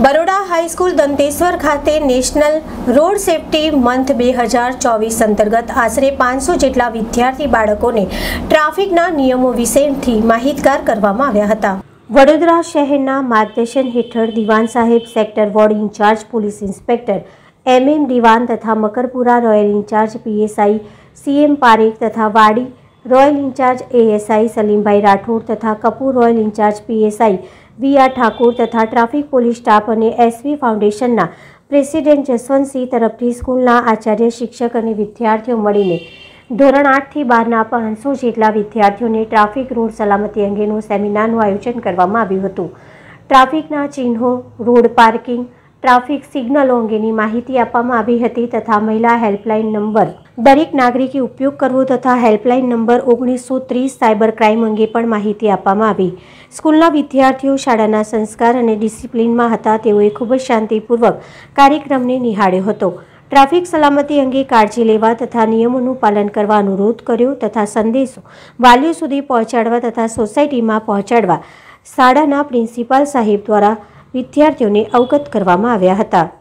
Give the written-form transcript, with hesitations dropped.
Baroda high school Danteshwar ખાતે national road safety month 2024 અંતર્ગત આશરે 500 જેટલા વિદ્યાર્થી બાળકોને ટ્રાફિકના નિયમો વિશેથી માહિતગાર કરવામાં આવ્યા હતા। વડોદરા શહેરના માર્ગદર્શન હેઠળ દિવાન સાહેબ sector ward incharge police inspector MM Diwan તથા Makarpura royal incharge PSI CM Parekh તથા Wadi royal incharge ASI Salimbhai Rathod તથા Kapur royal incharge PSI VR Thakor તથા ટ્રાફિક પોલીસ સ્ટાફ અને SV ફાઉન્ડેશનના પ્રેસિડેન્ટ જસવંતસિંહ તરફથી સ્કૂલના આચાર્ય શિક્ષક અને વિદ્યાર્થીઓ મળીને ધોરણ 8 થી 12ના 500 જેટલા વિદ્યાર્થીઓને ટ્રાફિક રોડ સલામતી અંગેનું સેમિનારનું આયોજન કરવામાં આવ્યું હતું। ટ્રાફિકના ચિહ્નો, રોડ પાર્કિંગ, ટ્રાફિક સિગ્નલો અંગેની માહિતી આપવામાં આવી હતી તથા મહિલા હેલ્પલાઇન નંબર દરેક નાગરિકે ઉપયોગ કરવો તથા હેલ્પલાઇન નંબર 1930 સાયબર ક્રાઇમ અંગે પણ માહિતી આપવામાં આવી। સ્કૂલના વિદ્યાર્થીઓ શાળાના સંસ્કાર અને ડિસિપ્લિનમાં હતા। તેઓએ ખૂબ જ શાંતિપૂર્વક કાર્યક્રમને નિહાળ્યો હતો। ટ્રાફિક સલામતી અંગે કાળજી લેવા તથા નિયમોનું પાલન કરવા અનુરોધ કર્યો તથા સંદેશો વાલીઓ સુધી પહોંચાડવા તથા સોસાયટીમાં પહોંચાડવા શાળાના પ્રિન્સિપાલ સાહેબ દ્વારા વિદ્યાર્થીઓને અવગત કરવામાં આવ્યા હતા।